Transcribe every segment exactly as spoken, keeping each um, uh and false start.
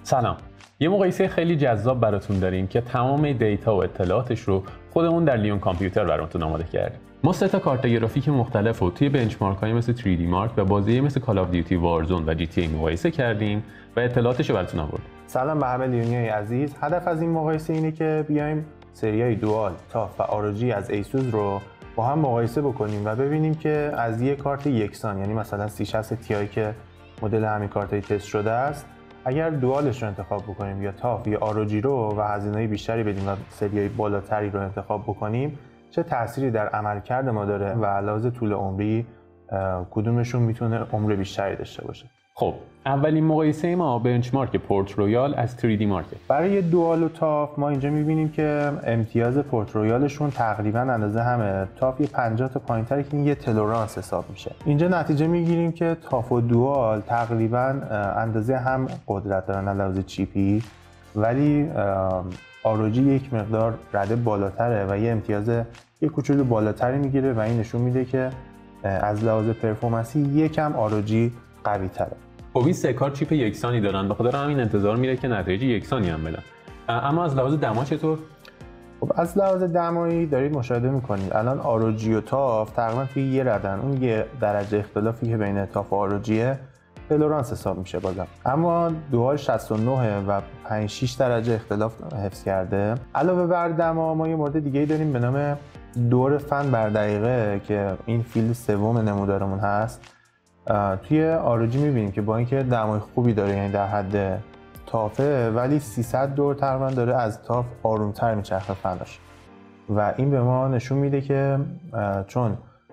سلام. یه مقایسه خیلی جذاب براتون داریم که تمام دیتا و اطلاعاتش رو خودمون در لیون کامپیوتر براتون آماده کردیم. ما سه تا کارت گرافیک مختلف رو توی بنچمارک‌های مثل تری دی مارک و بازی مثل کال آف دیوتی وارزون و جی تی ای مقایسه کردیم و اطلاعاتش رو براتون آوردیم. سلام به همه لیونیای عزیز. هدف از این مقایسه اینه که بیایم سریای دوال، تاف و آر او جی از ایسوس رو با هم مقایسه بکنیم و ببینیم که از یک کارت یکسان، یعنی مثلا سی شصت تی آی که مدل همین کارتای تست شده است، اگر دوالش رو انتخاب بکنیم یا تاف یا آر او جی رو و هزینه‌های بیشتری بدیم و سریای بالاتری رو انتخاب بکنیم، چه تأثیری در عملکرد ما داره و علاوه طول عمری کدومشون میتونه عمر بیشتری داشته باشه. خب اولین مقایسه ما بنچمارک پورت رویال از تری دی مارک. برای دوال و تاف ما اینجا میبینیم که امتیاز پورت رویالشون تقریبا اندازه همه. تاف یه پنجاه تا پایین‌تره که این یه تلورانس حساب میشه. اینجا نتیجه میگیریم که تاف و دوال تقریبا اندازه هم قدرت دارن علاوه چیپی، ولی آر او جی یک مقدار رده بالاتره و یه امتیاز یه کوچولو بالاتری میگیره و این نشون میده که از لحاظ پرفورمنسی یکم آر او جی قوی تره. خب این سه کار چیپ یکسانی دارن، به خاطر همین انتظار میره که نتایج یکسانی هم بدن. اما از لحاظ دما چطور؟ خب از لحاظ دمایی دارید مشاهده میکنید الان آر او جی و تاف تقریبا توی یه ردن. اون یه درجه اختلافی که بین تاف و آر او جی تلورانس حساب میشه بازم، اما دوال شصت و نه و پنج شش درجه اختلاف حفظ کرده. علاوه بر دما ما یه مورد دیگه داریم به نام دور فن بر دقیقه که این فیلد سوم نمودارمون هست. توی آر او جی میبینیم که با اینکه دمای خوبی داره، یعنی در حد تافه، ولی سیصد دور تقریبا داره از تاف آرومتر میچرخه فناش و این به ما نشون میده که چون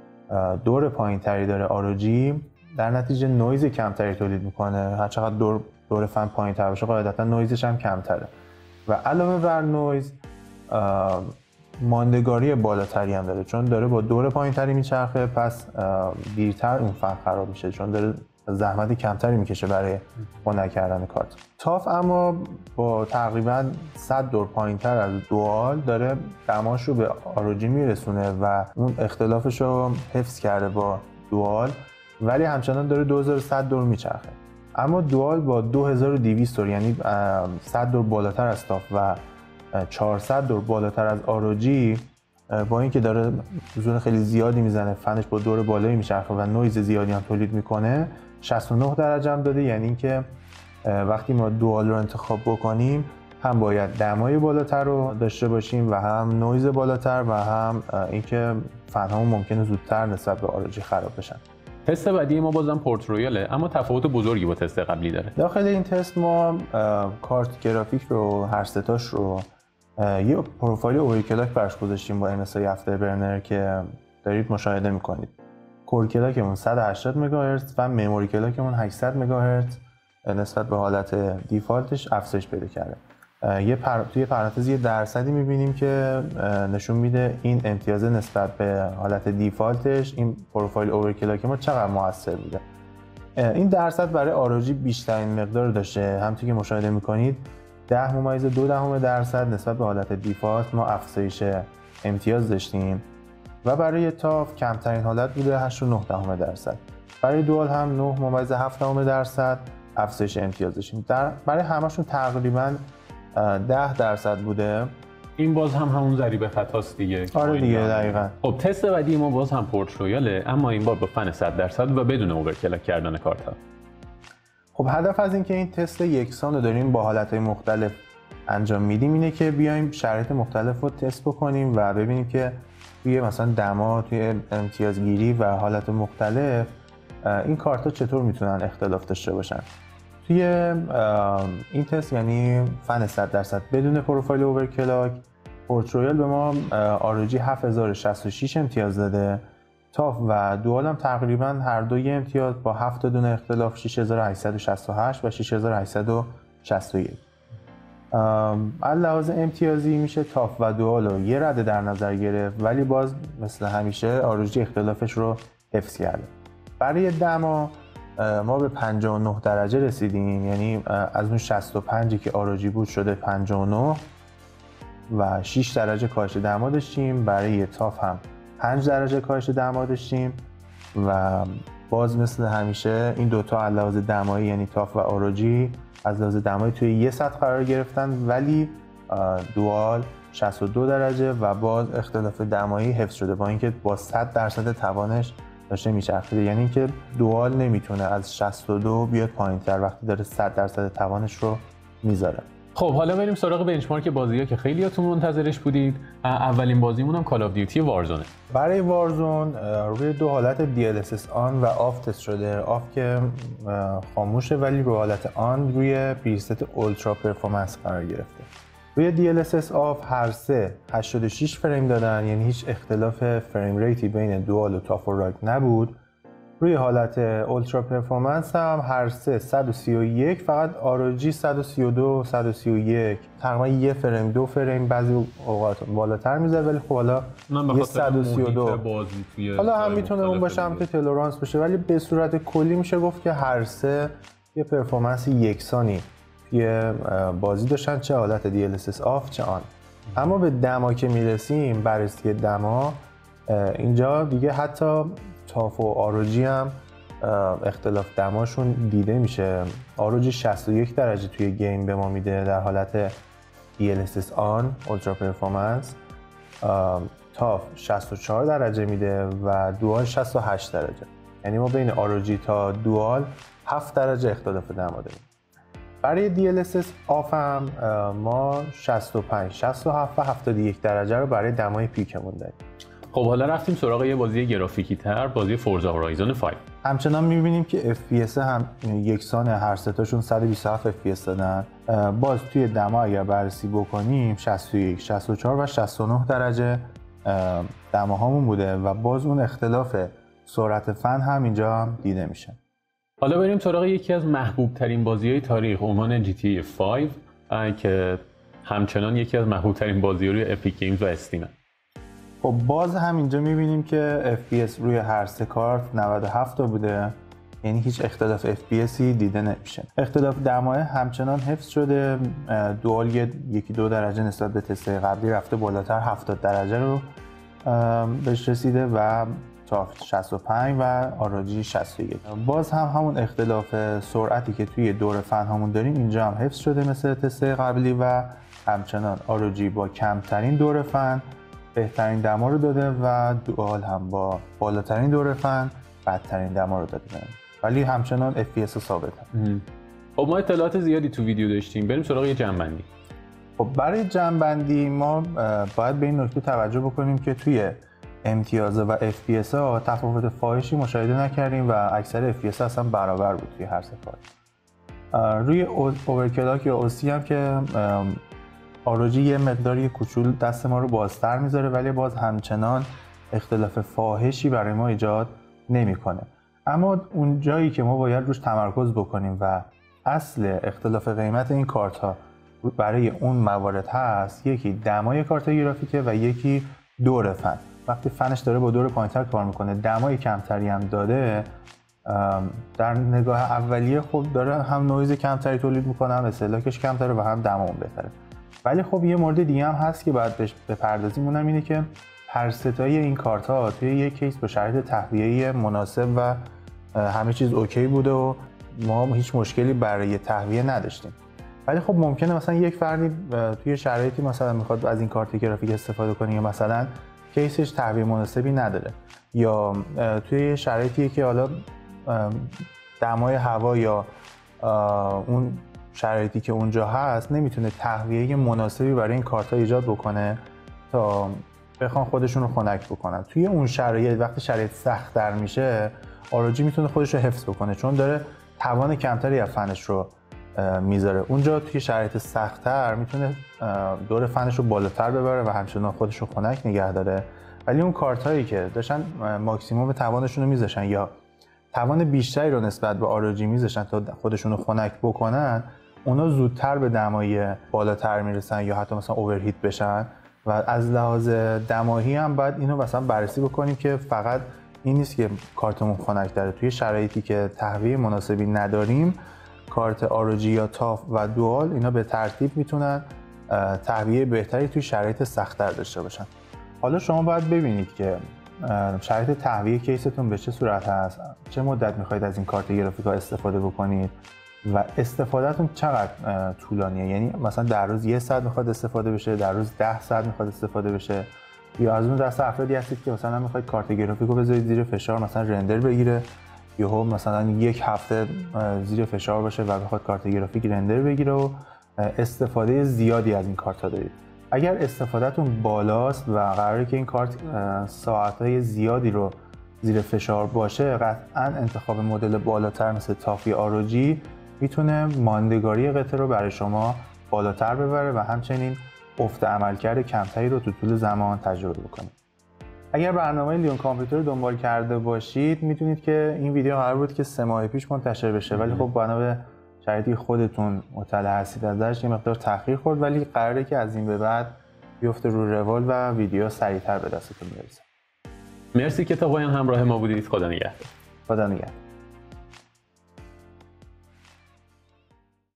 دور پایین تری داره آر او جی، در نتیجه نویز کمتری تولید میکنه. هر چقدر دور دور فن پایین تر باشه قاعدتا نویزش هم کمتره و علاوه بر نویز ماندگاری بالاتری هم داره، چون داره با دور پایینتری میچرخه، پس دیرتر اون فن خراب میشه چون داره زحمت کمتری میکشه برای خنک کردن کارت. تاف اما با تقریبا صد دور پایینتر از دوال داره دماش رو به آر او جی میرسونه و اون اختلافش رو حفظ کرده با دوال، ولی همچنان داره دو هزار و صد دور میچرخه. اما دوال با دو هزار و دویست دور، یعنی صد دور بالاتر از تاف و چهارصد دور بالاتر از آر او جی، با اینکه داره زور خیلی زیادی میزنه، فنش با دور بالایی میچرخه و نویز زیادی هم تولید میکنه، شصت و نه درجه هم داده. یعنی اینکه وقتی ما دوال رو انتخاب بکنیم هم باید دمای بالاتر رو داشته باشیم و هم نویز بالاتر و هم اینکه فن‌هامون ممکنه زودتر نسبت به آر او جی خراب بشن. تست بعدی ما بازم پورت رویاله، اما تفاوت بزرگی با تست قبلی داره. داخل این تست ما کارت گرافیک رو هر سه تاش رو یه پروفایل اوورکلاک برش گذاشتیم با ام اس آی افتربرنر که دارید مشاهده میکنید. کور کلاکمون صد و هشتاد مگاهرتز و مموری کلاکمون هشتصد مگاهرتز نسبت به حالت دیفالتش افزایش پیدا کرده. یه پر... توی پرانتز یه درصدی میبینیم که نشون میده این امتیاز نسبت به حالت دیفالتش این پروفایل اوورکلاک ما چقدر موثر بوده. این درصد برای آر او جی بیشترین مقدار داشته. همونطور که مشاهده میکنید ده ممیز دو دهم درصد نسبت به حالت دیفالت ما افزایش امتیاز داشتیم و برای تاف کمترین حالت بوده هشت و نه دهم درصد. برای دوال هم نه ممیز هفت دهم درصد افزایش امتیاز داشتیم. در برای همشون تقریبا ده درصد بوده. این باز هم همون ضریب خطاست دیگه. آره دیگه دقیقاً. خب تست بعدی ما باز هم پورت رویاله، اما این بار با فن صد درصد و بدون اوورکلاک کردن کارت ها. خب هدف از اینکه این تست یکسان رو داریم با حالتهای مختلف انجام میدیم اینه که بیایم شرایط مختلف رو تست بکنیم و ببینیم که توی مثلا دما، توی امتیازگیری و حالت مختلف این کارت ها چطور میتونن اختلاف داشته باشن. توی این تست یعنی فن صد درصد بدون پروفایل اوورکلاک، پورت رویال به ما آر او جی هفت هزار و شصت و شش امتیاز داده. تاف و دوال هم تقریبا هر دو یه امتیاز با هفت تا دونه اختلاف شش هزار و هشتصد و شصت و هشت و شش هزار و هشتصد و شصت و یک. از لحاظ امتیازی میشه تاف و دوال رو یه رده در نظر گرفت، ولی باز مثل همیشه آر او جی اختلافش رو حفظ کرده. برای دما ما به پنجاه و نه درجه رسیدیم، یعنی از اون شصت و پنج که آر او جی بود شده پنجاه و نه و شش درجه کاهش دما داشتیم. برای تاف هم پنج درجه کاهش دما داشتیم و باز مثل همیشه این دوتا از لحاظ دمایی یعنی تاف و آروجی از لحاظ دمایی توی یه سطح قرار گرفتن، ولی دوال شصت و دو درجه و باز اختلاف دمایی حفظ شده با اینکه با صد درصد توانش داشته میچرخیده. یعنی اینکه دوال نمیتونه از شصت و دو بیاد پایین‌تر وقتی داره صد درصد توانش رو میذاره. خب حالا بریم سراغ بنچمارک بازی‌ها که خیلیاتون منتظرش بودید. اولین بازیمون هم کال آف دیوتی وارزونه. برای وارزون روی دو حالت دی ال اس اس آن و آف تست شده. آف که خاموشه ولی روی حالت آن روی پریست اولترا پرفورمنس قرار گرفته. روی دی ال اس اس آف هر سه هشتاد و شش فریم دادن، یعنی هیچ اختلاف فریم ریتی بین دوال و تاف و راگ نبود. روی حالت اولترا پرفورمنس هم هر سه صد و سی و یک، فقط آروجی صد و سی و دو صد و سی و یک، تقریبا یه فریم دو فریم بعضی اوقات بالاتر میذاره، ولی خب حالا یه صد و سی و دو حالا هم میتونه اون باشه هم که تولرانس باشه، ولی به صورت کلی میشه گفت که هر سه یه پرفورمنس یکسانی توی بازی داشتن، چه حالت دی ال اس اس آف چه آن. اما به دما که میرسیم، بررسی دما، اینجا دیگه حتی تاف و آروجی هم اختلاف دماشون دیده میشه. آروجی شصت و یک درجه توی گیم به ما میده در حالت دی ال اس اس آن اولترا پرفورمنس، تاف شصت و چهار درجه میده و دوال شصت و هشت درجه. یعنی ما بین آروجی تا دوال هفت درجه اختلاف دما داریم. برای دی ال اس اس آف هم ما شصت و پنج، شصت و هفت و هفتاد و یک درجه رو برای دمای پیکمون داریم. خب حالا رفتیم سراغ یه بازی گرافیکی تر، بازی فورزا هورایزون پنج. همچنان می‌بینیم که اف پی اس هم یکسان، هر سه تاشون صد و بیست و هفت اف پی اس دادن. باز توی دما اگر بررسی بکنیم شصت و یک، شصت و چهار و شصت و نه درجه دماهامون بوده و باز اون اختلاف سرعت فن هم اینجا دیده میشه. حالا بریم سراغ یکی از محبوب ترین بازی‌های تاریخ، عنوان جی تی ای پنج که همچنان یکی از محبوب ترین بازی‌ها روی اپیک گیمز و استیمه. خب باز هم اینجا می‌بینیم که اف پی اس روی هر سه کارت نود و هفت تا بوده، یعنی هیچ اختلاف اف پی اسی دیده نمیشه. اختلاف دمای همچنان حفظ شده، دوال یکی دو درجه نسبت به تست قبلی رفته بالاتر، هفتاد درجه رو بهش رسیده و تاف شصت و پنج و آراجی شصت و یک. باز هم همون اختلاف سرعتی که توی دور فن هامون داریم اینجا هم حفظ شده مثل تست قبلی و همچنان آراجی با کمترین دور فن بهترین دما رو داده و دوال هم با بالاترین دور فن بدترین دما رو داده، ولی همچنان اف پی اس ثابته. خب ما اطلاعات زیادی تو ویدیو داشتیم، بریم سراغ یه جمع‌بندی. خب برای جمع‌بندی ما باید به این نکته توجه بکنیم که توی امتیازها و اف پی اس ها تفاوت فاحشی مشاهده نکردیم و اکثر اف پی اس اصلا برابر بود توی هر سه کارت. روی اوورکلاک یا اوسی هم که آروجی یه مقداری کوچول دست ما رو بازتر میذاره، ولی باز همچنان اختلاف فاحشی برای ما ایجاد نمیکنه. اما اون جایی که ما باید روش تمرکز بکنیم و اصل اختلاف قیمت این کارت ها برای اون موارد هست، یکی دمای کارت گرافیکه و یکی دور فن. وقتی فنش داره با دور پایینتر کار میکنه، دمای کمتری هم داده، در نگاه اولیه خب داره هم نویز کمتری تولید میکنه، هم استهلاکش کمتره و هم دمامون بهتره. ولی خب یه مورد دیگه هم هست که باید بهش بپردازیم، اونم اینه که هر ستای این کارت ها توی یک کیس با شرایط تهویه مناسب و همه چیز اوکی بوده و ما هیچ مشکلی برای تهویه نداشتیم. ولی خب ممکنه مثلا یک فردی توی شرایطی مثلا میخواد از این کارت گرافیک استفاده کنه یا مثلا کیسش تهویه مناسبی نداره، یا توی شرایطی که حالا دمای هوا یا اون شرایطی که اونجا هست نمیتونه تهویه مناسبی برای این کارت‌ها ایجاد بکنه تا بخوان خودشون رو خنک بکنن. توی اون شرایط وقتی شرایط سخت‌تر میشه، آروجی میتونه خودش رو حفظ بکنه چون داره توان کمتری از فنش رو میذاره. اونجا توی شرایط سخت‌تر میتونه دور فنش رو بالاتر ببره و همچنان خودش رو خنک نگه داره. ولی اون کارت‌هایی که داشتن ماکسیموم توانشون رو میذاشن یا توان بیشتری رو نسبت به آروجی میذاشن تا خودشون رو خنک بکنن، اونا زودتر به دمای بالاتر میرسن یا حتی مثلا اوورهیت بشن. و از لحاظ دماهی هم باید اینو مثلا بررسی بکنیم که فقط این نیست که کارتمون خنک داره، توی شرایطی که تهویه مناسبی نداریم کارت آروجی یا تاف و دوال اینا به ترتیب میتونن تهویه بهتری توی شرایط سخت‌تر داشته باشن. حالا شما باید ببینید که شرایط تهویه کیستون به چه صورت هست، چه مدت میخواید از این کارت گرافیک ها استفاده بکنید و استفادهتون چقدر طولانیه. یعنی مثلا در روز یه ساعت میخواد استفاده بشه، در روز ده ساعت میخواد استفاده بشه، یا از اون دسته افرادی هستید که مثلا میخواید کارت گرافیک رو بذارید زیر فشار مثلا رندر بگیره، یهو مثلا یک هفته زیر فشار باشه و بخواد کارت گرافیک رندر بگیره و استفاده زیادی از این کارت ها دارید. اگر استفادهتون بالاست و قراره که این کارت ساعتهای زیادی رو زیر فشار باشه، قطعا انتخاب مدل بالاتر مثل تافی آروجی میتونه ماندگاری قطعه رو برای شما بالاتر ببره و همچنین افت عملکرد کمتری رو تو طول زمان تجربه بکنید. اگر برنامه لیون کامپیوتر رو دنبال کرده باشید میدونید که این ویدیو قرار بود که سه ماه پیش منتشر بشه، ولی خب بنا به شرایطی خودتون مطلع هستید ازش یه مقدار تأخیر خورد، ولی قراره که از این به بعد بیفته رو روال و ویدیو سریعتر به دستتون برسه. مرسی که تا پایان همراه ما بودید. خدا نگهدار. خدا نگهدار.